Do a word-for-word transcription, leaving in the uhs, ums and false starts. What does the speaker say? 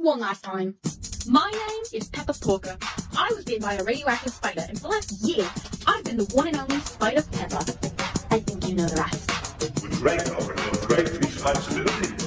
one last time. My name is Peppa Porker. I was bitten by a radioactive spider, and for the last year, I've been the one and only Spider Peppa. I think you know the rest. With great honor and great responsibility.